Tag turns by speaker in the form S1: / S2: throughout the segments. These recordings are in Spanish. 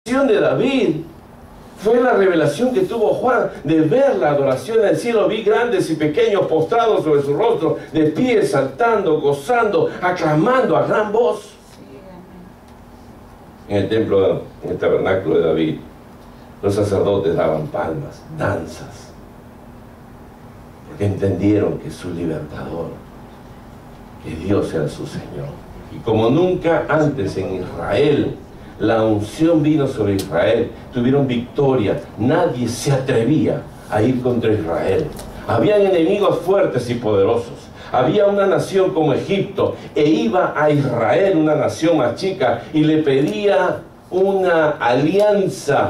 S1: de David fue la revelación que tuvo Juan de ver la adoración en el cielo. Vi grandes y pequeños postrados sobre su rostro, de pie, saltando, gozando, aclamando a gran voz. En el templo, en el tabernáculo de David, los sacerdotes daban palmas, danzas, porque entendieron que su libertador, que Dios era su Señor. Y como nunca antes en Israel, la unción vino sobre Israel, tuvieron victoria, nadie se atrevía a ir contra Israel. Habían enemigos fuertes y poderosos. Había una nación como Egipto, e iba a Israel, una nación más chica, y le pedía una alianza.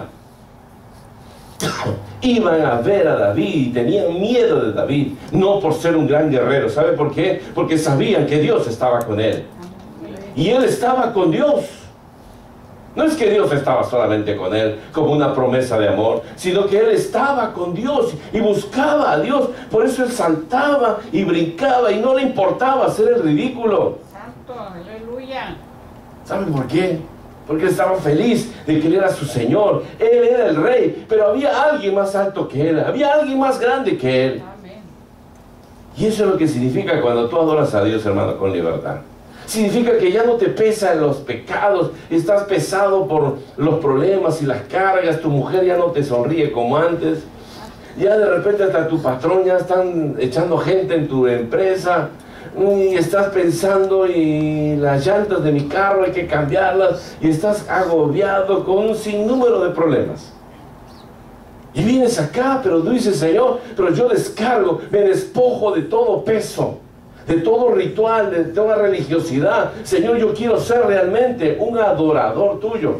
S1: Iban a ver a David y tenían miedo de David, no por ser un gran guerrero. ¿Sabe por qué? Porque sabían que Dios estaba con él. Y él estaba con Dios. No es que Dios estaba solamente con él como una promesa de amor, sino que él estaba con Dios y buscaba a Dios. Por eso él saltaba y brincaba y no le importaba hacer el ridículo.
S2: Santo, aleluya.
S1: ¿Saben por qué? Porque él estaba feliz de que él era su Señor. Él era el rey, pero había alguien más alto que él. Había alguien más grande que él.
S2: Amén.
S1: Y eso es lo que significa cuando tú adoras a Dios, hermano, con libertad. Significa que ya no te pesan los pecados, estás pesado por los problemas y las cargas, tu mujer ya no te sonríe como antes, ya de repente hasta tu patrón ya están echando gente en tu empresa, y estás pensando, y las llantas de mi carro hay que cambiarlas, y estás agobiado con un sinnúmero de problemas. Y vienes acá, pero tú dices, Señor, pero yo descargo, me despojo de todo peso, de todo ritual, de toda religiosidad. Señor, yo quiero ser realmente un adorador tuyo.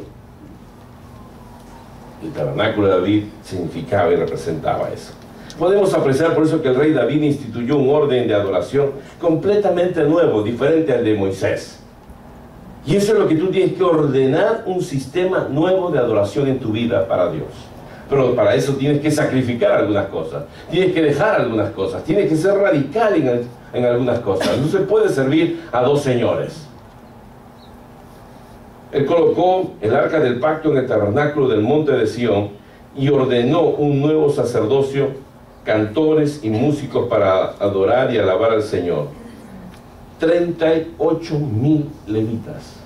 S1: El tabernáculo de David significaba y representaba eso. Podemos apreciar por eso que el rey David instituyó un orden de adoración completamente nuevo, diferente al de Moisés. Y eso es lo que tú tienes que ordenar, un sistema nuevo de adoración en tu vida para Dios. Pero para eso tienes que sacrificar algunas cosas, tienes que dejar algunas cosas, tienes que ser radical en algunas cosas. No se puede servir a dos señores. Él colocó el arca del pacto en el tabernáculo del monte de Sión y ordenó un nuevo sacerdocio, cantores y músicos para adorar y alabar al Señor. 38,000 levitas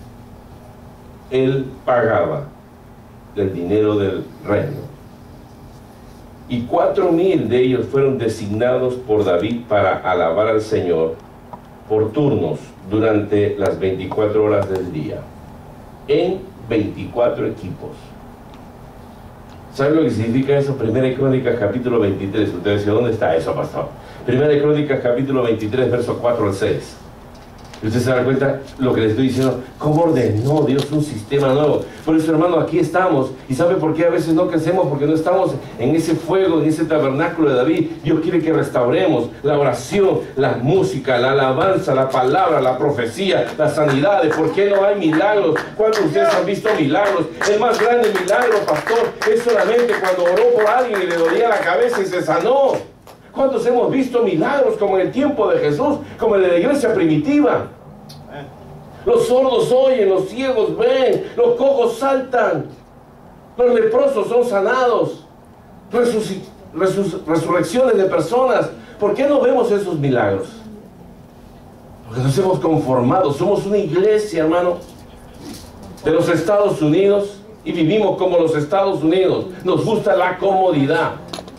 S1: él pagaba del dinero del reino, y 4,000 de ellos fueron designados por David para alabar al Señor por turnos durante las 24 horas del día, en 24 equipos. ¿Saben lo que significa eso? Primera de Crónicas capítulo 23. Ustedes dicen, ¿dónde está eso, pastor? Primera de Crónicas capítulo 23, versos 4 al 6. Y ustedes se dan cuenta lo que les estoy diciendo, cómo ordenó Dios un sistema nuevo. Por eso, hermano, aquí estamos. ¿Y sabe por qué a veces no crecemos? Porque no estamos en ese fuego, en ese tabernáculo de David. Dios quiere que restauremos la oración, la música, la alabanza, la palabra, la profecía, las sanidades. ¿Por qué no hay milagros? ¿Cuántos de ustedes han visto milagros? El más grande milagro, pastor, es solamente cuando oró por alguien y le dolía la cabeza y se sanó. ¿Cuántos hemos visto milagros como en el tiempo de Jesús, como en la iglesia primitiva? Los sordos oyen, los ciegos ven, los cojos saltan, los leprosos son sanados, resurrecciones de personas. ¿Por qué no vemos esos milagros? Porque nos hemos conformado. Somos una iglesia, hermano, de los Estados Unidos, y vivimos como los Estados Unidos. Nos gusta la comodidad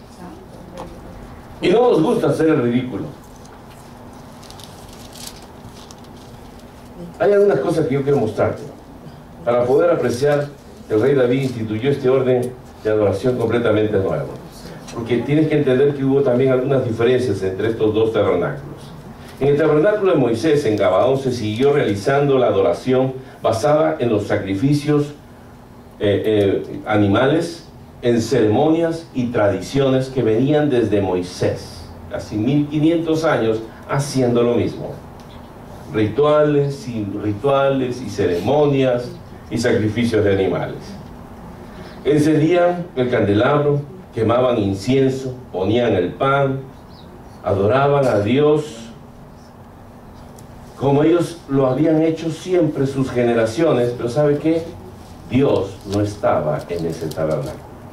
S1: y no nos gusta hacer el ridículo. Hay algunas cosas que yo quiero mostrarte. Para poder apreciar, el rey David instituyó este orden de adoración completamente nuevo. Porque tienes que entender que hubo también algunas diferencias entre estos dos tabernáculos. En el tabernáculo de Moisés, en Gabaón, se siguió realizando la adoración basada en los sacrificios animales, en ceremonias y tradiciones que venían desde Moisés, casi 1500 años haciendo lo mismo. Rituales y ceremonias y sacrificios de animales. Encendían el candelabro, quemaban incienso, ponían el pan, adoraban a Dios como ellos lo habían hecho siempre sus generaciones. Pero ¿sabe qué? Dios no estaba en ese tabernáculo.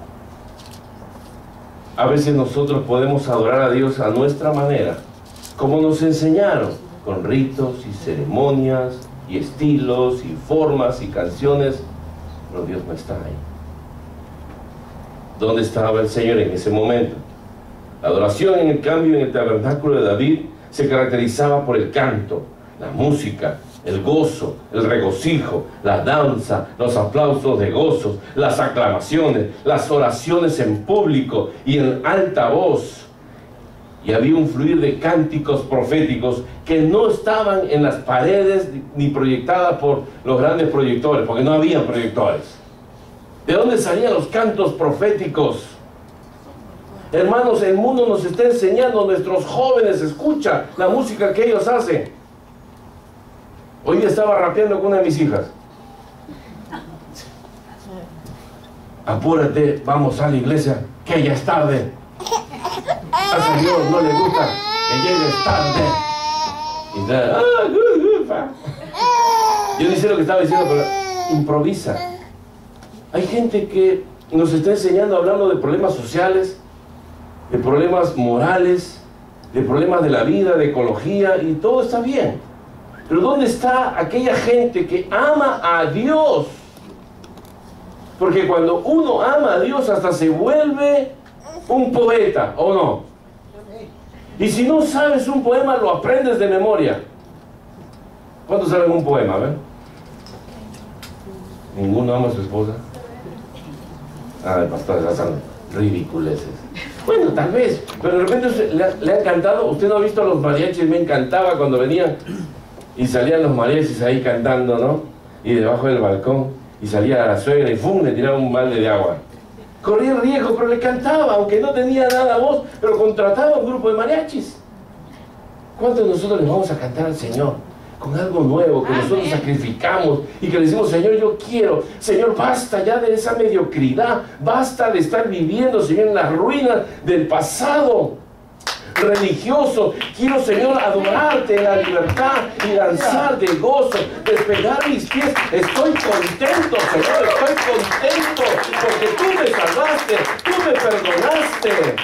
S1: A veces nosotros podemos adorar a Dios a nuestra manera, como nos enseñaron, con ritos y ceremonias y estilos y formas y canciones, pero Dios no está ahí. ¿Dónde estaba el Señor en ese momento? La adoración, en el cambio, en el tabernáculo de David se caracterizaba por el canto, la música, el gozo, el regocijo, la danza, los aplausos de gozo, las aclamaciones, las oraciones en público y en alta voz. Y había un fluir de cánticos proféticos que no estaban en las paredes ni proyectadas por los grandes proyectores, porque no había proyectores. ¿De dónde salían los cantos proféticos? Hermanos, el mundo nos está enseñando, nuestros jóvenes escuchan la música que ellos hacen. Hoy día estaba rapeando con una de mis hijas. Apúrate, vamos a la iglesia, que ya es tarde. A Dios no le gusta que llegues tarde. Y yo no sé lo que estaba diciendo, pero improvisa. Hay gente que nos está enseñando, hablando de problemas sociales, de problemas morales, de problemas de la vida, de ecología, y todo está bien. Pero ¿dónde está aquella gente que ama a Dios? Porque cuando uno ama a Dios hasta se vuelve un poeta, ¿o no? Y si no sabes un poema, lo aprendes de memoria. ¿Cuántos saben un poema? ¿Ven? ¿Ninguno ama a su esposa? Ah, el pastor está haciendo ridiculeces. Bueno, tal vez, pero de repente le ha encantado. Usted no ha visto a los mariachis, me encantaba cuando venían y salían los mariachis ahí cantando, ¿no? Y debajo del balcón, y salía la suegra y ¡fum! Le tiraba un balde de agua. Corría el riesgo, pero le cantaba, aunque no tenía nada voz, pero contrataba un grupo de mariachis. ¿Cuántos de nosotros les vamos a cantar al Señor? Con algo nuevo, que nosotros sacrificamos y que le decimos, Señor, yo quiero, Señor, basta ya de esa mediocridad, basta de estar viviendo, Señor, en las ruinas del pasado religioso. Quiero, Señor, adorarte en la libertad y danzar de gozo, despegar mis pies. Estoy contento, Señor, estoy contento porque tú me salvaste, tú me perdonaste.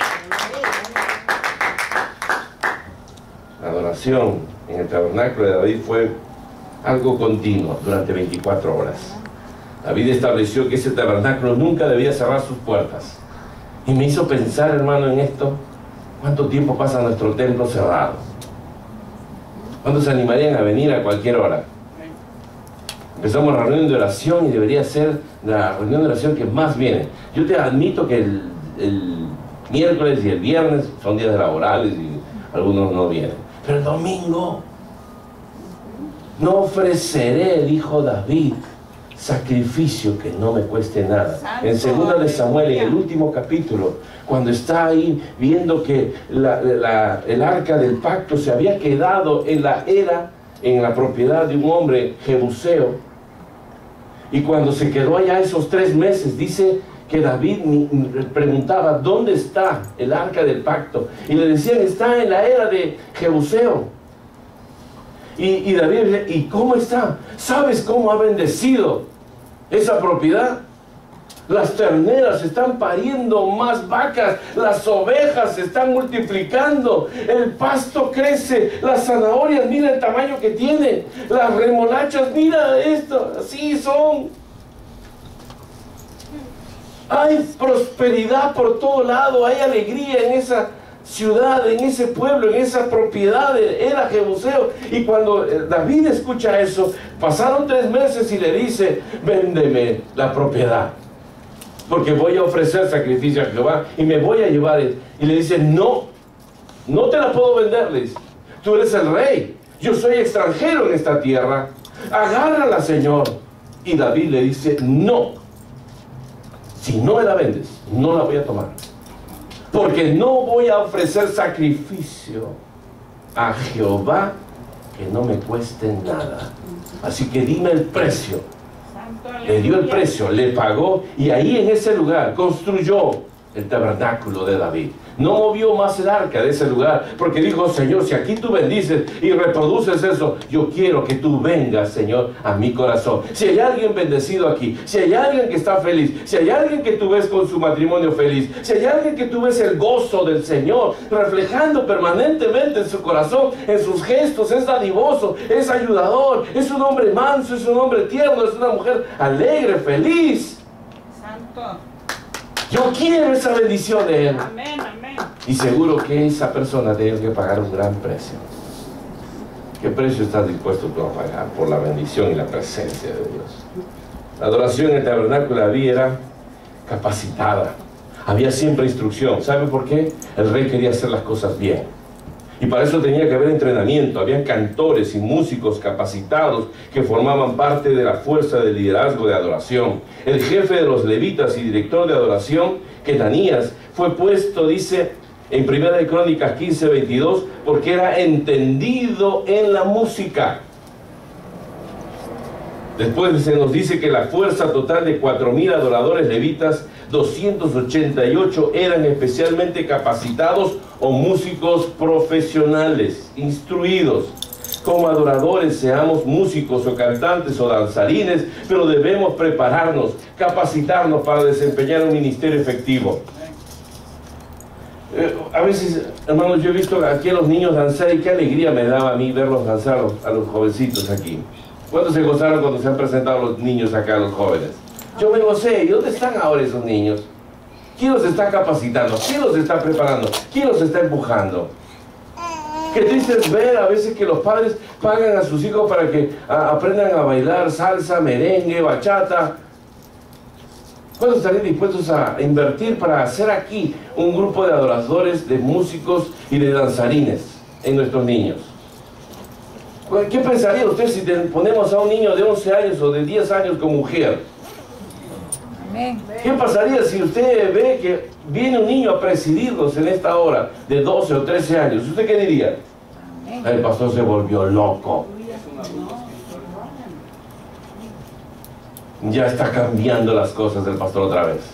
S1: La adoración en el tabernáculo de David fue algo continuo durante 24 horas. David estableció que ese tabernáculo nunca debía cerrar sus puertas. Y me hizo pensar, hermano, en esto. ¿Cuánto tiempo pasa nuestro templo cerrado? ¿Cuántos se animarían a venir a cualquier hora? Empezamos la reunión de oración y debería ser la reunión de oración que más viene. Yo te admito que el miércoles y el viernes son días laborales y algunos no vienen. Pero el domingo, no ofreceré, dijo David, sacrificio que no me cueste nada. En 2 de Samuel, en el último capítulo, cuando está ahí viendo que el arca del pacto se había quedado en la propiedad de un hombre jebuseo, y cuando se quedó allá esos 3 meses, dice que David preguntaba, ¿dónde está el arca del pacto? Y le decían, está en la era de Jebuseo. Y David dice, ¿y cómo está? ¿Sabes cómo ha bendecido esa propiedad? Las terneras están pariendo más vacas, las ovejas se están multiplicando, el pasto crece, las zanahorias, mira el tamaño que tiene, las remolachas, mira esto, así son. Hay prosperidad por todo lado, hay alegría en esa ciudad, en ese pueblo, en esa propiedad, era Jebuseo. Y cuando David escucha eso, pasaron 3 meses y le dice, véndeme la propiedad, porque voy a ofrecer sacrificio a Jehová y me voy a llevar. Y le dice, no, no te la puedo vender, le dice. Tú eres el rey, yo soy extranjero en esta tierra, agárrala, Señor. Y David le dice, no, si no me la vendes, no la voy a tomar, porque no voy a ofrecer sacrificio a Jehová que no me cueste nada. Así que dime el precio. Le dio el precio, le pagó, y ahí en ese lugar construyó el tabernáculo de David. No movió más el arca de ese lugar, porque dijo: Señor, si aquí tú bendices y reproduces eso, yo quiero que tú vengas, Señor, a mi corazón. Si hay alguien bendecido aquí, si hay alguien que está feliz, si hay alguien que tú ves con su matrimonio feliz, si hay alguien que tú ves el gozo del Señor reflejando permanentemente en su corazón, en sus gestos, es dadivoso, es ayudador, es un hombre manso, es un hombre tierno, es una mujer alegre, feliz.
S2: Santo.
S1: Yo quiero esa bendición de Él.
S2: Amén, amén.
S1: Y seguro que esa persona tiene que pagar un gran precio. ¿Qué precio estás dispuesto tú a pagar por la bendición y la presencia de Dios? La adoración en el tabernáculo de David era capacitada. Había siempre instrucción. ¿Sabe por qué? El rey quería hacer las cosas bien. Y para eso tenía que haber entrenamiento. Había cantores y músicos capacitados que formaban parte de la fuerza de liderazgo de adoración. El jefe de los levitas y director de adoración, Quetanías, fue puesto, dice en 1 Crónicas 15:22, porque era entendido en la música. Después se nos dice que la fuerza total de 4.000 adoradores levitas, 288 eran especialmente capacitados o músicos profesionales, instruidos. Como adoradores, seamos músicos o cantantes o danzarines, pero debemos prepararnos, capacitarnos para desempeñar un ministerio efectivo. A veces, hermanos, yo he visto aquí a los niños danzar y qué alegría me daba a mí verlos danzar a los jovencitos aquí. ¿Cuántos se gozaron cuando se han presentado los niños acá, los jóvenes? Yo me gocé. ¿Y dónde están ahora esos niños? ¿Quién los está capacitando? ¿Quién los está preparando? ¿Quién los está empujando? Qué triste es ver a veces que los padres pagan a sus hijos para que aprendan a bailar salsa, merengue, bachata. ¿Cuántos estarían dispuestos a invertir para hacer aquí un grupo de adoradores, de músicos y de danzarines en nuestros niños? ¿Qué pensaría usted si ponemos a un niño de 11 años o de 10 años como mujer? ¿Qué pasaría si usted ve que viene un niño a presidirlos en esta hora de 12 o 13 años? ¿Usted qué diría? El pastor se volvió loco. Ya está cambiando las cosas el pastor otra vez.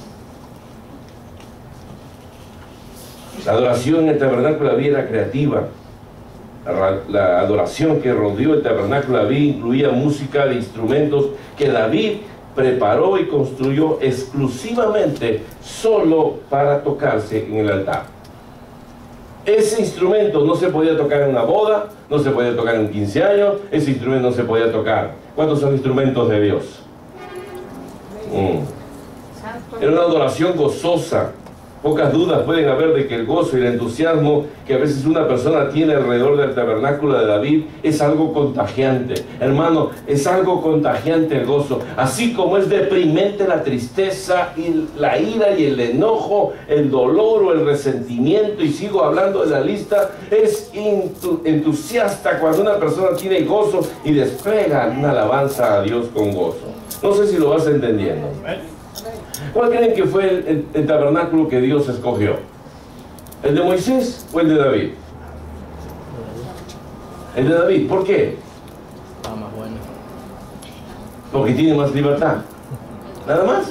S1: La adoración en el tabernáculo de David era creativa. La adoración que rodeó el tabernáculo de David incluía música de instrumentos que David preparó y construyó exclusivamente solo para tocarse en el altar. Ese instrumento no se podía tocar en una boda, no se podía tocar en 15 años, ese instrumento no se podía tocar. ¿Cuántos son instrumentos de Dios? Era una adoración gozosa. Pocas dudas pueden haber de que el gozo y el entusiasmo que a veces una persona tiene alrededor del tabernáculo de David es algo contagiante. Hermano, es algo contagiante el gozo. Así como es deprimente la tristeza y la ira y el enojo, el dolor o el resentimiento, y sigo hablando de la lista, es entusiasta cuando una persona tiene gozo y despliega una alabanza a Dios con gozo. No sé si lo vas entendiendo. ¿Cuál creen que fue el tabernáculo que Dios escogió? ¿El de Moisés o el de David? El de David. ¿Por qué?
S3: Más bueno.
S1: Porque tiene más libertad. ¿Nada más?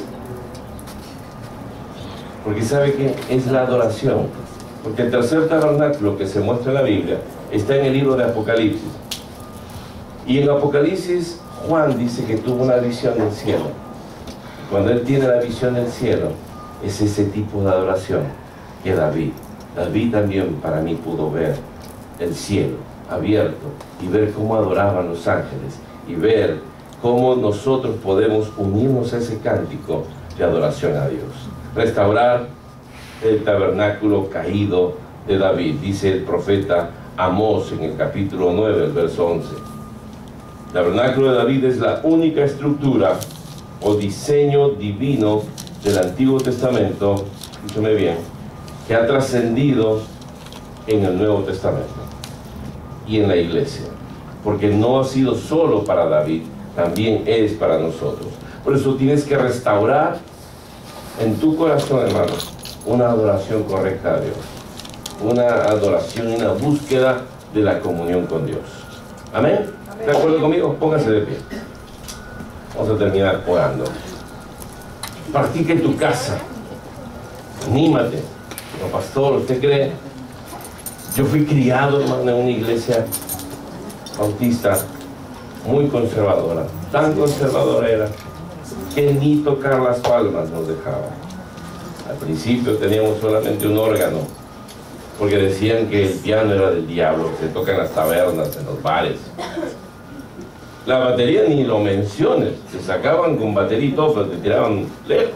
S1: Porque sabe que es la adoración. Porque el tercer tabernáculo que se muestra en la Biblia está en el libro de Apocalipsis. Y en Apocalipsis Juan dice que tuvo una visión del cielo. Cuando él tiene la visión del cielo, es ese tipo de adoración que David también para mí pudo ver el cielo abierto y ver cómo adoraban los ángeles y ver cómo nosotros podemos unirnos a ese cántico de adoración a Dios. Restaurar el tabernáculo caído de David, dice el profeta Amós en el capítulo 9, el verso 11. El tabernáculo de David es la única estructura o diseño divino del Antiguo Testamento, escúchame bien, que ha trascendido en el Nuevo Testamento y en la iglesia, porque no ha sido solo para David, también es para nosotros. Por eso tienes que restaurar en tu corazón, hermano, una adoración correcta a Dios, una adoración y una búsqueda de la comunión con Dios. ¿Amén? ¿De acuerdo conmigo? Póngase de pie. Vamos a terminar orando. Practica en tu casa anímate. No, pastor, ¿usted cree? Yo fui criado, hermano, en una iglesia bautista muy conservadora. Tan conservadora era que ni tocar las palmas nos dejaba. Al principio teníamos solamente un órgano, porque decían que el piano era del diablo, que se toca en las tabernas, en los bares. La batería ni lo menciones, se sacaban con batería y todo, pero te tiraban lejos.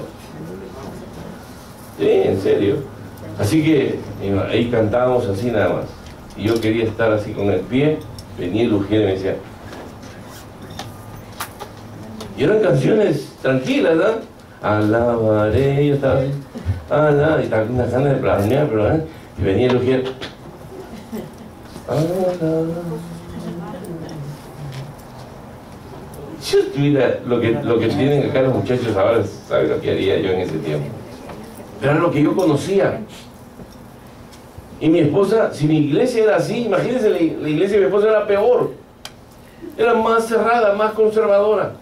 S1: Sí, en serio. Así que ahí cantábamos así nada más. Y yo quería estar así con el pie, venía el ujier y me decía. Y eran canciones tranquilas, ¿no? Alabaré, yo estaba así. Y estaba con unas ganas de plasmear, pero y venía el ujier. Si yo tuviera lo que tienen acá los muchachos ahora, ¿sabes lo que haría yo en ese tiempo? Pero era lo que yo conocía. Y mi esposa, si mi iglesia era así, imagínense, la iglesia de mi esposa era peor. Era más cerrada, más conservadora.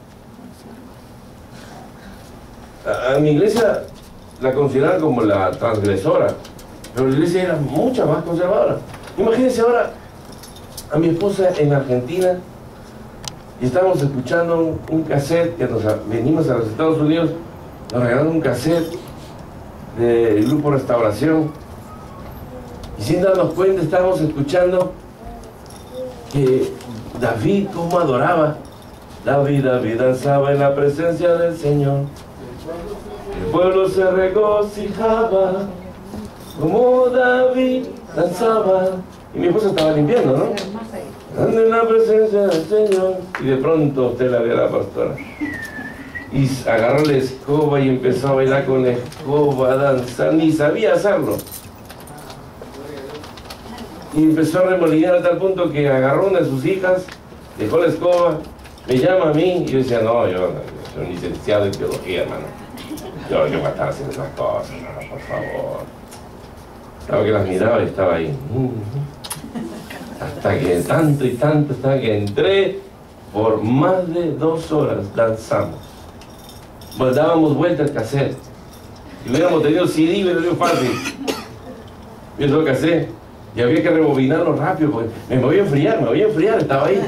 S1: A mi iglesia la consideraban como la transgresora, pero la iglesia era mucha más conservadora. Imagínense ahora a mi esposa en Argentina, y estábamos escuchando un cassette que venimos a los Estados Unidos, nos regalaron un cassette del grupo Restauración, y sin darnos cuenta estábamos escuchando que David cómo adoraba. David danzaba en la presencia del Señor, el pueblo se regocijaba como David danzaba. Y mi esposa estaba limpiando, ¿no? Anda en la presencia del Señor. Y de pronto usted la ve a la pastora y agarró la escoba y empezó a bailar con la escoba, a danzar, ni sabía hacerlo. Y empezó a remolinar a tal punto que agarró una de sus hijas, dejó la escoba, me llama a mí, y yo decía, no, yo soy un licenciado en teología, hermano. Yo voy a estar haciendo esas cosas, no, por favor. Claro que las miraba y estaba ahí. Hasta que tanto y tanto, hasta que entré, por más de 2 horas danzamos. Pues dábamos vuelta al cassette. Si hubiéramos tenido CD, hubiera sido fácil. Y es lo que hacé. Y había que rebobinarlo rápido, porque me voy a enfriar, estaba ahí.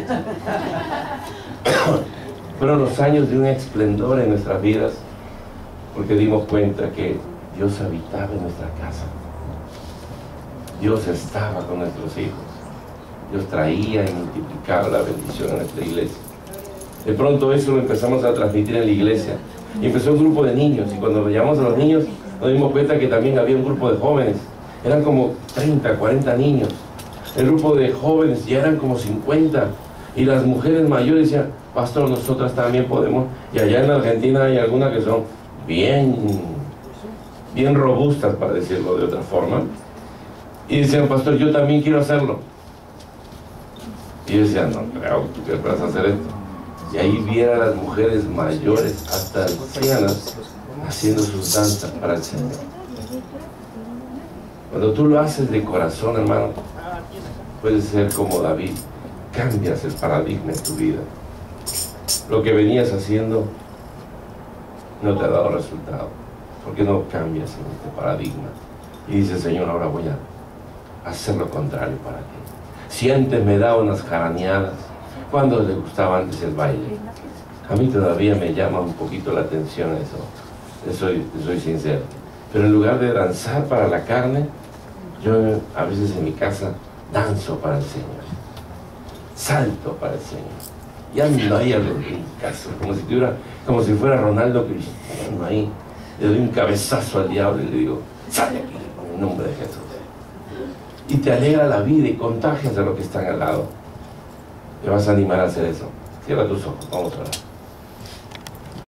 S1: Fueron los años de un esplendor en nuestras vidas, porque dimos cuenta que Dios habitaba en nuestra casa. Dios estaba con nuestros hijos. Dios traía y multiplicaba la bendición a nuestra iglesia. De pronto eso lo empezamos a transmitir en la iglesia. Y empezó un grupo de niños, y cuando llamamos a los niños nos dimos cuenta que también había un grupo de jóvenes. Eran como 30, 40 niños. El grupo de jóvenes ya eran como 50. Y las mujeres mayores decían, pastor, nosotras también podemos. Y allá en Argentina hay algunas que son bien robustas, para decirlo de otra forma. Y decían, pastor, yo también quiero hacerlo. Y yo decía, no creo que tú querrás hacer esto. Y ahí viera a las mujeres mayores, hasta ancianas, haciendo sus danzas para el Señor. Cuando tú lo haces de corazón, hermano, puedes ser como David. Cambias el paradigma en tu vida. Lo que venías haciendo no te ha dado resultado. ¿Por qué no cambias en este paradigma? Y dices, Señor, ahora voy a hacer lo contrario para ti. Si antes me daba unas jaraneadas, ¿cuándo le gustaba antes el baile? A mí todavía me llama un poquito la atención eso. Soy sincero. Pero en lugar de danzar para la carne, yo a veces en mi casa danzo para el Señor. Salto para el Señor. Y ando ahí en mi casa, como si fuera Ronaldo Cristiano ahí. Le doy un cabezazo al diablo y le digo, sale aquí, en el nombre de Jesús. Y te alegra la vida y contagias a los que están al lado. Te vas a animar a hacer eso. Cierra tus ojos, vamos a orar.